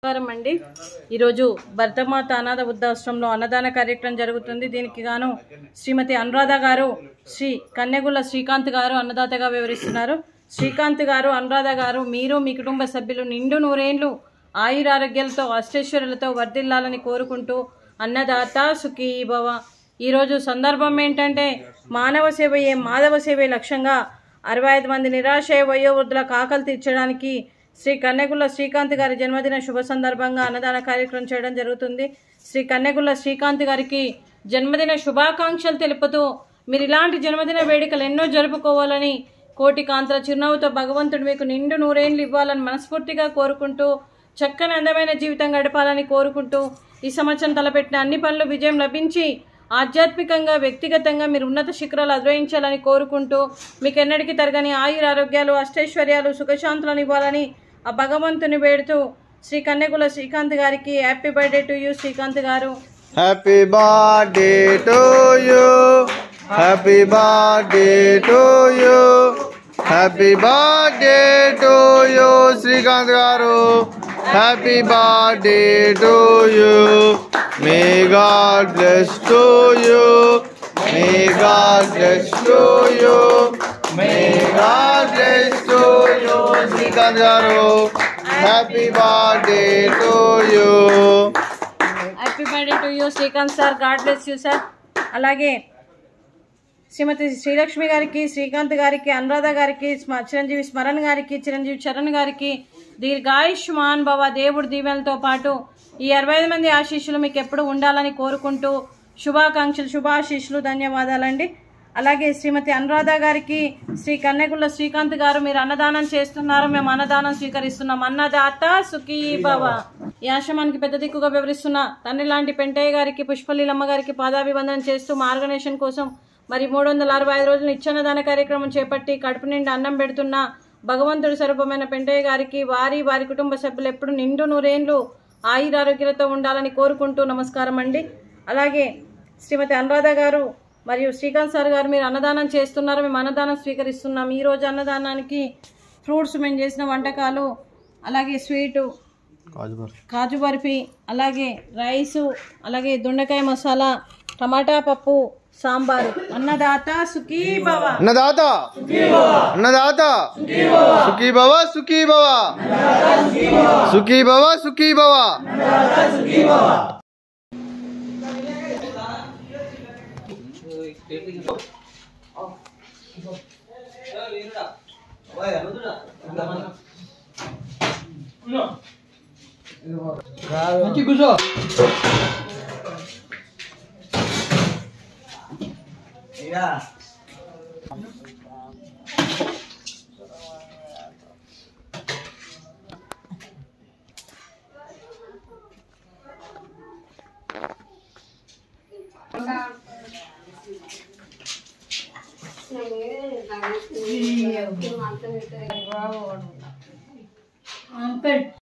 నమస్కారం అండి। ఈరోజు భరతమాత అనాథ వృద్ధాశ్రమంలో అన్నదాన కార్యక్రమం జరుగుతుంది। దీనికి గాను శ్రీమతి అనురాధ గారు శ్రీ కన్నెగుల్ల శ్రీకాంత్ గారు అన్నదాతగా వివరిస్తున్నారు। శ్రీకాంత్ గారు, అనురాధ గారు, మీరు మీ కుటుంబ సభ్యులు నిండు నూరేండ్లు ఆయురారోగ్యాలతో అష్టైశ్వర్యాలతో వర్ధిల్లాలని కోరుకుంటూ అన్నదాత సుఖీ భవ। ఈరోజు సందర్భం ఏంటంటే మానవ సేవయే మాధవ సేవే లక్ష్యంగా 65 మంది నిరాశ్రయ వయోవృద్ధులకు ఆకలి తీర్చడానికి శ్రీ కన్నెగుల్ల శ్రీకాంత్ గారి జన్మదిన శుభ సందర్భంగా అన్నదాన కార్యక్రమం చేయడం జరుగుతుంది। శ్రీ కన్నెగుల్ల శ్రీకాంత్ గారికి జన్మదిన శుభాకాంక్షలు తెలుపుతూ మీరు ఇలాంటి జన్మదిన వేడుకలు ఎన్నో జరుపుకోవాలని కోటి కాంతల చిరునవ్వుతో భగవంతుడు మీకు నిండు నూరేండ్లు ఇవ్వాలని మనస్ఫూర్తిగా కోరుకుంటూ చక్కని అందమైన జీవితం గడపాలని కోరుకుంటూ ఈ సంవత్సరం తలపెట్టిన అన్ని పనులు విజయం లభించి ఆధ్యాత్మికంగా వ్యక్తిగతంగా మీరు ఉన్నత శిఖరాలు అధిరోహించాలని కోరుకుంటూ మీకు ఎన్నటికీ తరగని ఆయురారోగ్యాలు అష్టైశ్వర్యాలు సుఖశాంతులను ఇవ్వాలని ఆ భగవంతుని వేడుతూ శ్రీ కన్నెగుల్ల శ్రీకాంత్ గారికి happy birthday to you Srikanth గారు। Happy birthday to you, happy birthday to you, happy birthday to you Srikanth గారు, happy birthday to you. May God bless to you, may God bless to you, may God bless to you Srikanth గారు, happy birthday to you. Happy birthday to you Srikanth sir, God bless you sir. అలాగే శ్రీమతి శ్రీలక్ష్మి గారికి, శ్రీకాంత్ గారికి, అనురాధ గారికి, చిరంజీవి స్మరణ్ గారికి, చిరంజీవి చరణ్ గారికి దీర్ఘాయుష్మాన్ భవ దేవుడి దీవెనలతో పాటు ఈ 65 మంది ఆశీస్సులు మీకు ఎప్పుడు ఉండాలని కోరుకుంటూ శుభాకాంక్షలు, శుభాశీస్సులు, ధన్యవాదాలండి। అలాగే శ్రీమతి అనురాధ గారికి శ్రీ కన్నెగుల్ల శ్రీకాంత్ గారు మీరు అన్నదానం చేస్తున్నారు, మేము అన్నదానం స్వీకరిస్తున్నాం। అన్నదాత సుఖీ భవ। ఈ ఆశ్రమానికి పెద్ద దిక్కుగా వివరిస్తున్న తండ్రి లాంటి పెంటయ్య గారికి, పుష్పలీలమ్మ గారికి పాదాభివందనం చేస్తూ మార్గనేషన్ కోసం మరి 365 రోజులు నిత్యాన్నదాన కార్యక్రమం చేపట్టి కడుపు నిండా అన్నం పెడుతున్న భగవంతుడి స్వరూపమైన పెంటయ్య గారికి వారి కుటుంబ సభ్యులు ఎప్పుడు నిండు నూరేండ్లు ఆయురారోగ్యాలతో ఉండాలని కోరుకుంటూ నమస్కారం అండి। అలాగే శ్రీమతి అనురాధ గారు మరియు శ్రీకాంత్ సార్ గారు మీరు అన్నదానం చేస్తున్నారు, మేము అన్నదానం స్వీకరిస్తున్నాం। ఈరోజు అన్నదానానికి ఫ్రూట్స్ మేము చేసిన వంటకాలు, అలాగే స్వీటు, కాజు బర్ఫీ, అలాగే రైసు, అలాగే దొండకాయ మసాలా, టమాటా పప్పు, సాంబారు। అన్నదాత సుఖీ భవ, అన్నదాత అన్నదాత సుఖీ భవ, సుఖీ భవ, సుఖీ భవ, సుఖీ భవ। అంపెడ్